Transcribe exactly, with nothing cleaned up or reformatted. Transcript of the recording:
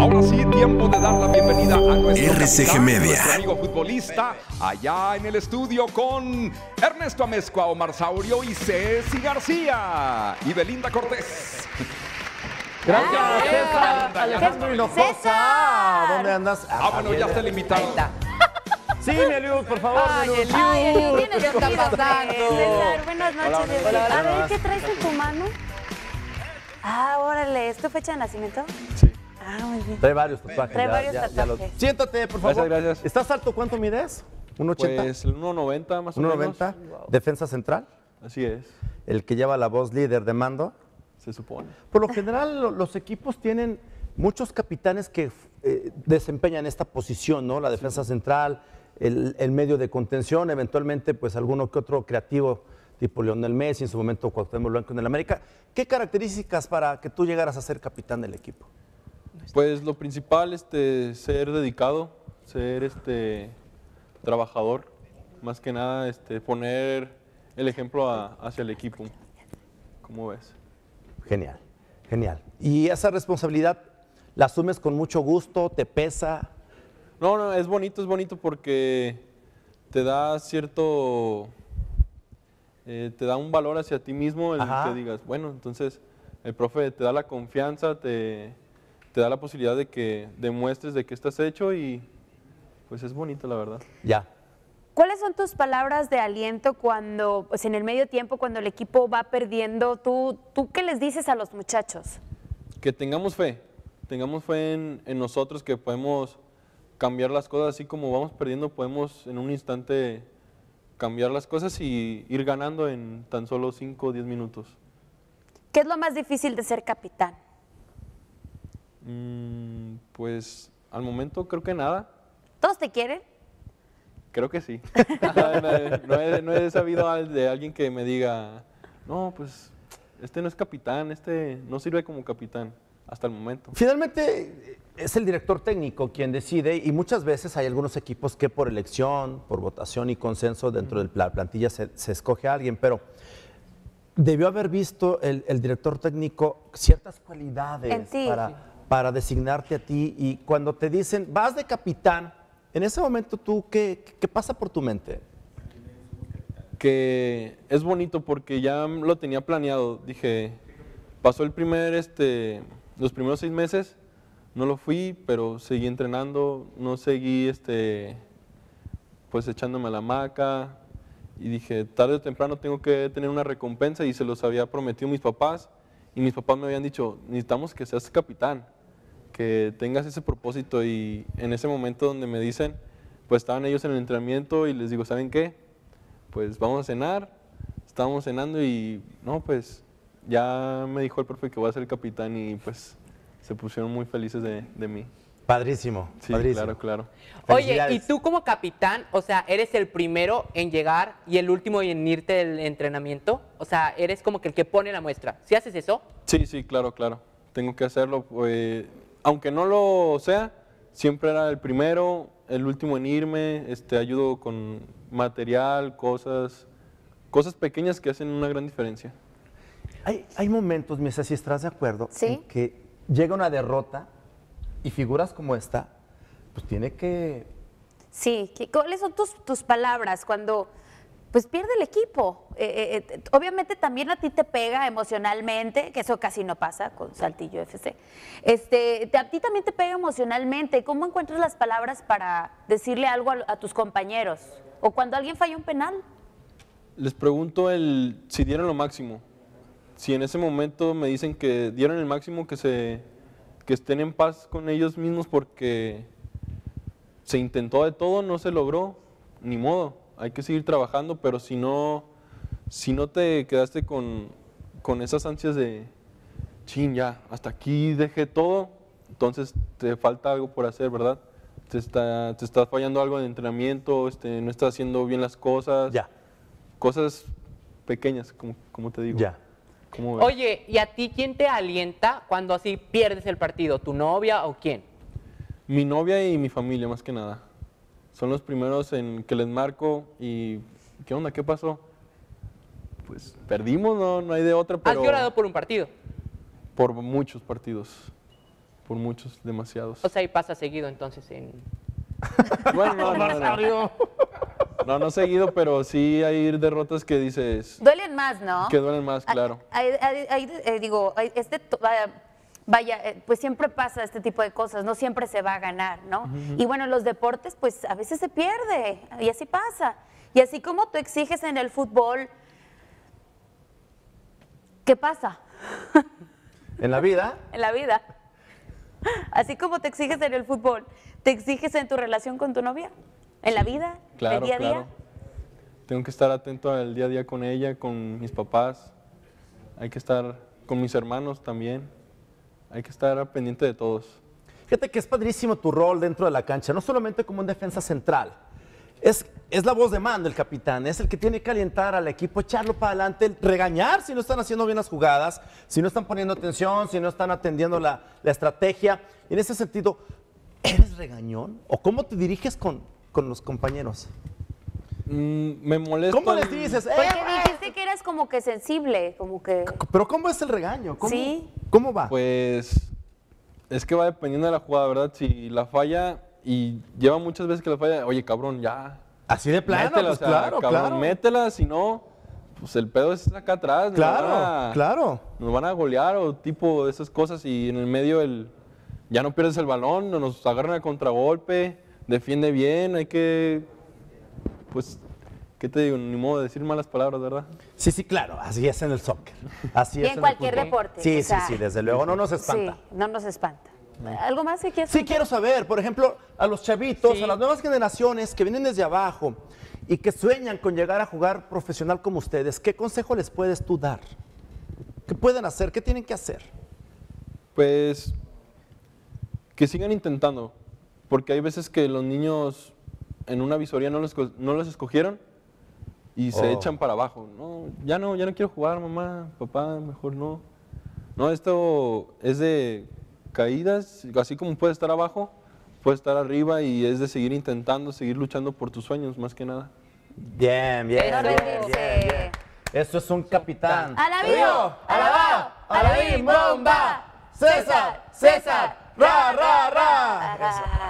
Ahora sí, tiempo de dar la bienvenida a nuestro R C G capitán, Media. nuestro amigo futbolista, allá en el estudio con Ernesto Amezcua, Omar Saurio y Ceci García y Belinda Cortés. Gracias, Ah, César. ya Alejandro está. Hinojosa. César. ¿Dónde andas? Ah, bueno, ya está el invitado. Sí, mi Eliud, por favor, Ay, mi Eliud. Eliud. Ay, Eliud, tienes ¿Qué está sentido, pasando? César, buenas noches. Hola, Eliud. hola, hola. A ver, ¿qué traes en tu mano? Ah, órale, ¿es tu fecha de nacimiento? Sí. Ah, muy bien. Trae varios tatuajes. Trae ya, varios ya, ya tatuajes. lo- Siéntate, por favor. Gracias, gracias. ¿Estás alto? ¿Cuánto mides? ¿uno ochenta? Pues el uno noventa más o ¿uno menos. noventa? ¿Defensa central? Así es, El que lleva la voz líder de mando. se supone. Por lo general, lo- los equipos tienen muchos capitanes que eh, desempeñan esta posición, ¿no? La defensa central, el, el medio de contención, eventualmente, pues alguno que otro creativo, tipo Lionel Messi, en su momento Cuauhtémoc Blanco en el América. ¿Qué características para que tú llegaras a ser capitán del equipo? Pues lo principal, este, ser dedicado, ser este, trabajador, más que nada este, poner el ejemplo a- hacia el equipo. ¿Cómo ves? Genial, genial. ¿Y esa responsabilidad la asumes con mucho gusto? ¿Te pesa? No, no, es bonito, es bonito porque te da cierto, eh, te da un valor hacia ti mismo el Ajá. que digas, bueno, entonces el profe te da la confianza, te, te da la posibilidad de que demuestres de qué estás hecho y pues es bonito la verdad. Ya. ¿Cuáles son tus palabras de aliento cuando, pues en el medio tiempo, cuando el equipo va perdiendo? ¿Tú, tú qué les dices a los muchachos? Que tengamos fe, tengamos fe en, en nosotros que podemos cambiar las cosas, así como vamos perdiendo, podemos en un instante cambiar las cosas y ir ganando en tan solo cinco o diez minutos. ¿Qué es lo más difícil de ser capitán? Mm, pues al momento creo que nada, ¿Todos te quieren? creo que sí. no, no, no he, no he sabido al- de alguien que me diga, no, pues este no es capitán, este no sirve como capitán, hasta el momento. Finalmente es el director técnico quien decide y muchas veces hay algunos equipos que por elección, por votación y consenso dentro de la plantilla se, se escoge a alguien, pero debió haber visto el, el director técnico ciertas cualidades En ti. para, para designarte a ti y cuando te dicen vas de capitán, en ese momento tú, ¿qué, qué pasa por tu mente? Que es bonito porque ya lo tenía planeado. Dije, pasó el primer, este, los primeros seis meses, no lo fui, pero seguí entrenando, no seguí, este, pues echándome a la hamaca. Y dije, tarde o temprano tengo que tener una recompensa y se los había prometido mis papás. Y mis papás me habían dicho, necesitamos que seas capitán, que tengas ese propósito. Y en ese momento donde me dicen, pues estaban ellos en el entrenamiento y les digo, ¿saben qué? Pues vamos a cenar, estábamos cenando y no, pues ya me dijo el profe que voy a ser capitán y pues se pusieron muy felices de, de mí. Padrísimo, Sí, padrísimo. claro, claro. Oye, Felicidades. y tú como capitán, o sea, ¿eres el primero en llegar y el último en irte del entrenamiento? O sea, ¿eres como que el que pone la muestra? ¿Sí haces eso? Sí, sí, claro, claro. Tengo que hacerlo. Pues, aunque no lo sea, siempre era el primero, el último en irme, este, ayudo con material, cosas, cosas pequeñas que hacen una gran diferencia. Hay, hay momentos, Misa, si estás de acuerdo, Sí. en que llega una derrota y figuras como esta, pues tiene que... Sí, ¿qué- ¿cuáles son tus, tus palabras cuando pues pierde el equipo? Eh, eh, eh, obviamente también a ti te pega emocionalmente, que eso casi no pasa con Saltillo F C. Este, te- a ti también te pega emocionalmente. ¿Cómo encuentras las palabras para decirle algo a, a tus compañeros? O cuando alguien falla un penal. Les pregunto el, si dieron lo máximo. Si en ese momento me dicen que dieron el máximo, que, se, que estén en paz con ellos mismos porque se intentó de todo, no se logró, ni modo. Hay que seguir trabajando, pero si no, si no te quedaste con, con esas ansias de, chin, ya, hasta aquí dejé todo, entonces te falta algo por hacer, ¿verdad? Te está, te está fallando algo en entrenamiento, este, no estás haciendo bien las cosas. Ya, Cosas pequeñas, como, como te digo. ya. ¿Cómo ves? Oye, ¿y a ti quién te alienta cuando así pierdes el partido? ¿Tu novia o quién? Mi novia y mi familia, más que nada. Son los primeros en que les marco y ¿qué onda? ¿Qué pasó? Pues perdimos, no, no hay de otra, pero ¿Has llorado por un partido? por muchos partidos. por muchos, demasiados. O sea, y pasa seguido entonces en... Bueno, no, no, no, no. No, no seguido, pero sí hay derrotas que dices Duelen más, ¿no? que duelen más, claro. Hay- hay- hay- eh, digo, hay- este, to- vaya, vaya, eh, pues siempre pasa este tipo de cosas, no siempre se va a ganar, ¿no? Y bueno, en los deportes, pues a veces se pierde, y así pasa. Y así como tú exiges en el fútbol, ¿qué pasa En la vida, en la vida? Así como te exiges en el fútbol, te exiges en tu relación con tu novia, en la vida, Claro, el día a día. claro. Tengo que estar atento al día a día con ella, con mis papás. Hay que estar con mis hermanos también. Hay que estar pendiente de todos. fíjate que es padrísimo tu rol dentro de la cancha, no solamente como un defensa central. Es, es la voz de mando el capitán, es el que tiene que alentar al equipo, echarlo para adelante, regañar si no están haciendo bien las jugadas, si no están poniendo atención, si no están atendiendo la, la estrategia. Y en ese sentido, ¿eres regañón? ¿O cómo te diriges con, con los compañeros? Mm, me molesta. ¿Cómo les el- dices? "Eh, Porque güey"? dijiste que eras como que sensible, como que... Pero ¿cómo es el regaño? ¿Cómo, Sí. ¿Cómo va? Pues es que va dependiendo de la jugada, ¿verdad? Si la falla y lleva muchas veces que la falla, oye, cabrón, ya. Así de plano, métela, pues o sea, claro, cabrón, claro. métela, si no, pues el pedo es acá atrás. nos Claro, van a- claro. Nos van a golear o tipo de esas cosas y en el medio el, ya no pierdes el balón, no nos agarran a contragolpe, defiende bien, hay que, pues, ¿qué te digo? Ni modo de decir malas palabras, ¿verdad? Sí, sí, claro, así es en el soccer. Así Y es en el cualquier fútbol. deporte, Sí, o sí, sea, sí, desde luego, no nos espanta. Sí, no nos espanta. ¿Algo más que quieras? Sí, quiero saber, por ejemplo, a los chavitos, Sí. a las nuevas generaciones que vienen desde abajo y que sueñan con llegar a jugar profesional como ustedes, ¿qué consejo les puedes tú dar? ¿Qué pueden hacer? ¿Qué tienen que hacer? Pues que sigan intentando, porque hay veces que los niños en una visoría no los, co- no los escogieron y se Oh. echan para abajo. No, ya no, ya no quiero jugar, mamá, papá, mejor no. No, esto es de caídas, así como puedes estar abajo, puedes estar arriba y es de seguir intentando, seguir luchando por tus sueños, más que nada. Bien, bien, No bien, rendirse. bien, bien. Eso es un capitán. ¡Alabío! ¡Alabao! ¡Alabim, bomba! ¡César! ¡César! ¡Ra, ra, ra! Eso.